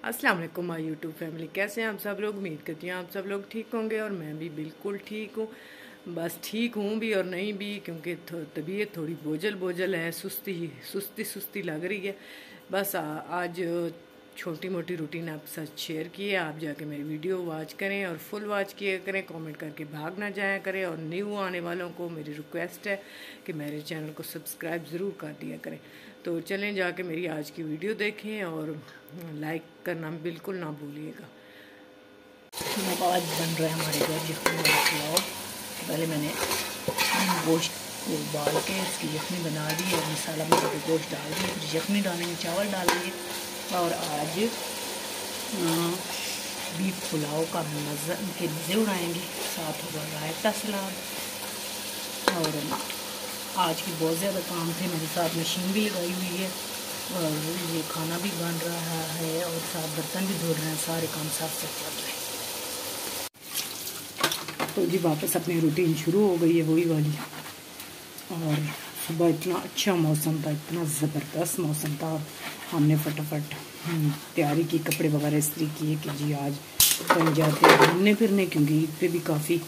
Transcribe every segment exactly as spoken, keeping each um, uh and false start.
अस्सलाम वालेकुम my YouTube family, कैसे हैं आप सब लोग। उम्मीद करती हूँ आप सब लोग ठीक होंगे और मैं भी बिल्कुल ठीक हूँ। बस ठीक हूँ भी और नहीं भी, क्योंकि तबीयत थोड़ी बोझल बोझल है, सुस्ती सुस्ती सुस्ती लग रही है। बस आ, आज छोटी मोटी रूटीन आपके साथ शेयर की है। आप जाके मेरी वीडियो वॉच करें और फुल वॉच किया करें, कमेंट करके भाग ना जाया करें। और न्यू आने वालों को मेरी रिक्वेस्ट है कि मेरे चैनल को सब्सक्राइब ज़रूर कर दिया करें। तो चलें जाके मेरी आज की वीडियो देखें और लाइक करना बिल्कुल ना भूलिएगा। आज बन रहा है हमारे घर यखनी वाला पुलाव। पहले मैंने गोश्त को उबाल के इसकी यखनी बना दी और मसाला में के गोश्त डाल दिया, फिर यखनी डालेंगे, चावल डालेंगे। और आज बीफ पुलाव का मज़ा के मज़े उड़ाएंगे, साथ होगा रायता सलाद। और आज की बहुत ज़्यादा काम थे, मेरे साथ मशीन भी लगाई हुई है और ये खाना भी बन रहा है और साथ बर्तन भी धो रहे हैं, सारे काम साथ साथ चल रहे हैं। तो जी वापस अपनी रूटीन शुरू हो गई है वही वाली। और सुबह इतना अच्छा मौसम था, इतना ज़बरदस्त मौसम था। हमने फटाफट तैयारी की, कपड़े वगैरह इस्त्री किए कि जी आज कहीं जाते हैं घूमने फिरने, क्योंकि ईद पे भी काफ़ी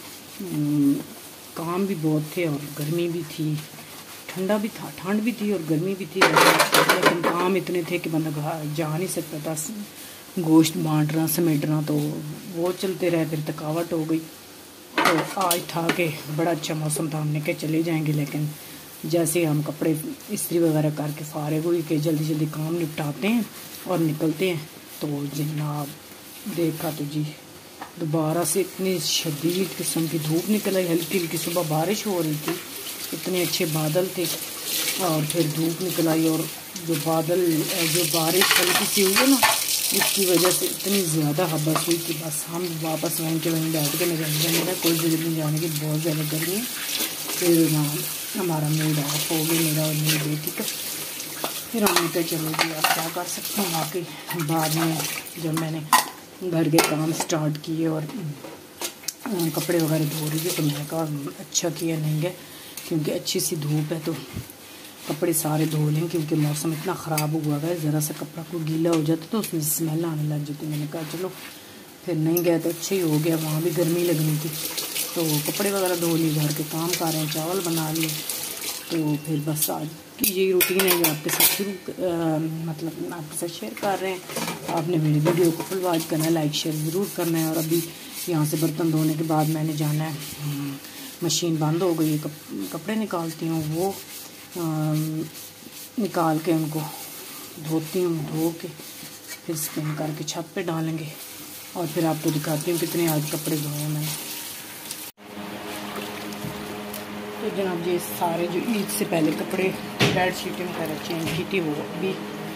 काम भी बहुत थे और गर्मी भी थी, ठंडा भी था, ठंड भी थी और गर्मी भी थी। लेकिन काम इतने थे कि बंदा जा नहीं सकता था, गोश्त बांटना समेटना, तो वो चलते रहे, फिर थकावट हो गई। तो आज था कि बड़ा अच्छा मौसम था, हमने कहा चले जाएंगे। लेकिन जैसे हम कपड़े इस्त्री वगैरह करके फारिग हुई कि जल्दी जल्दी काम निपटाते हैं और निकलते हैं, तो जनाब देखा तो जी दोबारा से इतनी शदीद किस्म की धूप निकल आई। हल्की हल्की सुबह बारिश हो रही थी, इतने अच्छे बादल थे और फिर धूप निकल आई। और जो बादल जो बारिश हल्की सी हुई है ना, इसकी वजह से इतनी ज़्यादा हबस हुई कि बस हम वापस वहीं के वहीं बैठ के नजर मेरा कोई जगह नहीं जाने की, बहुत ज़्यादा गर्मी है। फिर ना हमारा मूड ऑफ हो गया, मेरा और मेरी बेटी का। फिर हमने कहा चलो जी आप क्या कर सकते हैं। वाकई बाद में जब मैंने घर के काम स्टार्ट किए और कपड़े वगैरह धो रही थी, तो मैंने कहा अच्छा किया नहीं है, क्योंकि अच्छी सी धूप है तो कपड़े सारे धो लें, क्योंकि मौसम इतना ख़राब हुआ है, ज़रा सा कपड़ा को गीला हो जाता तो उसमें स्मेल आने लग जाती। मैंने कहा चलो फिर नहीं गया तो अच्छा ही हो गया, वहाँ भी गर्मी लगनी थी। तो कपड़े वगैरह धो लिए, घर के काम कर रहे हैं, चावल बना लिए। तो फिर बस आज की यही रूटीन है जो आपके साथ शुरू मतलब आपके साथ शेयर कर रहे हैं। आपने मेरी वीडियो को फुल वॉच करना है, लाइक शेयर ज़रूर करना है। और अभी यहाँ से बर्तन धोने के बाद मैंने जाना है, मशीन बंद हो गई, कप, कपड़े निकालती हूँ, वो आ, निकाल के उनको धोती हूँ, धो के फिर स्पिन करके छत पे डालेंगे। और फिर आपको दिखाती हूँ कितने आज कपड़े धोए हैं मैंने। तो जनाब ये सारे जो ईद से पहले कपड़े बेड शीटें वगैरह चेंज की थी, वो अभी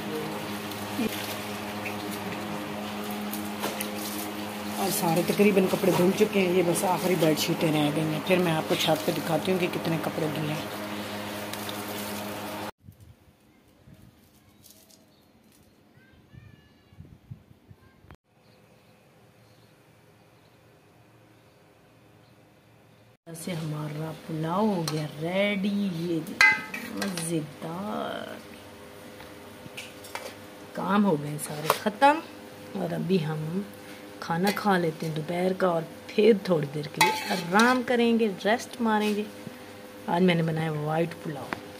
और सारे तकरीबन कपड़े धुल चुके हैं। ये बस आखिरी बेड शीटें रह गई हैं। फिर मैं आपको छत पे दिखाती हूँ कि कितने कपड़े धुले हैं। ऐसे हमारा पुलाव हो गया रेडी, ये मज़ेदार काम हो गए सारे ख़त्म। और अभी हम खाना खा लेते हैं दोपहर का और फिर थोड़ी देर के लिए आराम करेंगे, रेस्ट मारेंगे। आज मैंने बनाया वाइट पुलाव।